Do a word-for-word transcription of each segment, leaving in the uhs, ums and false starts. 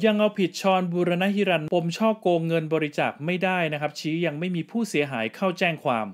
ยังเอาผิดชอนบูรณหิรัญปมช่อโกงเงินบริจาคไม่ได้นะครับชี้ยังไม่มีผู้เสียหายเข้าแจ้งความ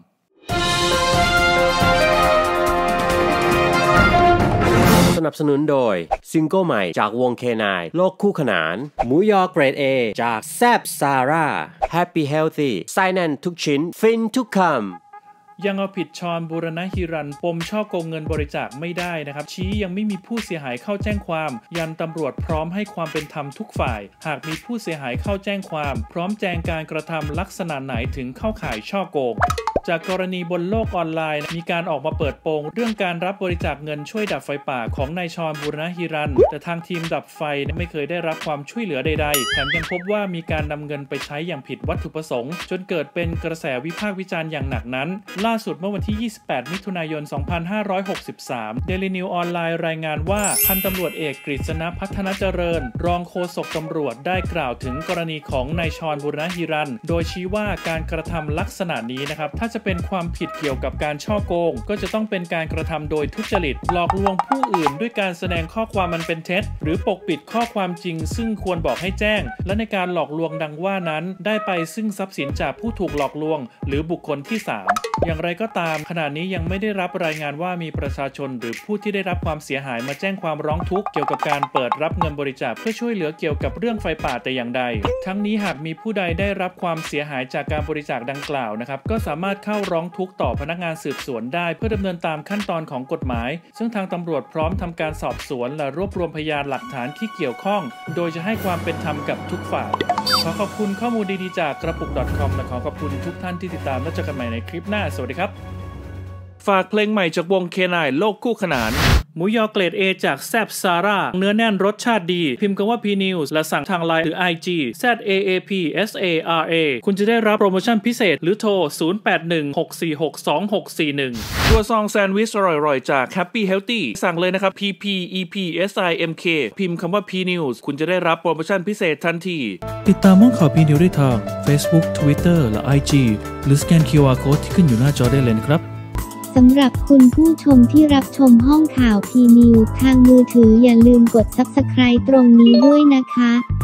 สนับสนุนโดยซิงเกิลใหม่จากวงเคนายโลกคู่ขนานหมูยอเกรด A จากแซบซาร่า Happy Healthy ไส้แน่นทุกชิ้นฟินทุกคำยังเอาผิดชอนบูรณหิรัญปมช่อโกงเงินบริจาคไม่ได้นะครับชี้ยังไม่มีผู้เสียหายเข้าแจ้งความยันตำรวจพร้อมให้ความเป็นธรรมทุกฝ่ายหากมีผู้เสียหายเข้าแจ้งความพร้อมแจงการกระทำลักษณะไหนถึงเข้าข่ายช่อโกงจากกรณีบนโลกออนไลน์มีการออกมาเปิดโปงเรื่องการรับบริจาคเงินช่วยดับไฟป่าของนายชอนบูรณหิรัญแต่ทางทีมดับไฟไม่เคยได้รับความช่วยเหลือใดๆแถมยังพบว่ามีการนำเงินไปใช้อย่างผิดวัตถุประสงค์จนเกิดเป็นกระแสวิพากษ์วิจารณ์อย่างหนักนั้นล่าสุดเมื่อวันที่ยี่สิบแปดมิถุนายนสองพันห้าร้อยหกสิบสาม Daily News ออนไลน์รายงานว่าพันตำรวจเอกกฤษณพัฒนเจริญรองโฆษกตำรวจได้กล่าวถึงกรณีของนายชอนบูรณหิรัญโดยชี้ว่าการกระทำลักษณะนี้นะครับถ้าจะเป็นความผิดเกี่ยวกับการฉ้อโกงก็จะต้องเป็นการกระทำโดยทุจริตหลอกลวงผู้อื่นด้วยการแสดงข้อความมันเป็นเท็จหรือปกปิดข้อความจริงซึ่งควรบอกให้แจ้งและในการหลอกลวงดังว่านั้นได้ไปซึ่งทรัพย์สินจากผู้ถูกหลอกลวงหรือบุคคลที่สามอย่างไรก็ตามขณะนี้ยังไม่ได้รับรายงานว่ามีประชาชนหรือผู้ที่ได้รับความเสียหายมาแจ้งความร้องทุกข์เกี่ยวกับการเปิดรับเงินบริจาคเพื่อช่วยเหลือเกี่ยวกับเรื่องไฟป่าแต่อย่างใดทั้งนี้หากมีผู้ใดได้รับความเสียหายจากการบริจาคดังกล่าวนะครับก็สามารถเข้าร้องทุกข์ต่อพนักงานสืบสวนได้เพื่อดำเนินตามขั้นตอนของกฎหมายซึ่งทางตำรวจพร้อมทำการสอบสวนและรวบรวมพยานหลักฐานที่เกี่ยวข้องโดยจะให้ความเป็นธรรมกับทุกฝ่ายขอขอบคุณข้อมูลดีๆจากกระปุก .com และขอขอบคุณทุกท่านที่ติดตามและเจอกันใหม่ในคลิปหน้าสวัสดีครับฝากเพลงใหม่จากวงเคนายโลกคู่ขนานหมูยอเกรด A จากแซบซาร่าเนื้อแน่นรสชาติดีพิมพ์คำว่า P News และสั่งทางไลน์หรือ ไอ จี แซด เอ เอ พี เอส เอ อาร์ เอ คุณจะได้รับโปรโมชั่นพิเศษหรือโทรศูนย์ แปด หนึ่ง หก สี่ หก สอง หก สี่ หนึ่งตัวซองแซนด์วิชอร่อยๆจาก Happy Healthy สั่งเลยนะครับ พี พี อี พี เอส ไอ เอ็ม เค พิมพ์คำว่า P News คุณจะได้รับโปรโมชั่นพิเศษทันทีติดตามห้องข่าว P News ได้ทาง Facebook Twitter และ ไอ จี หรือสแกน คิว อาร์ Code ที่ขึ้นอยู่หน้าจอได้เลยนะครับสำหรับคุณผู้ชมที่รับชมห้องข่าว P News ทางมือถืออย่าลืมกด ซับสไครบ์ ตรงนี้ด้วยนะคะ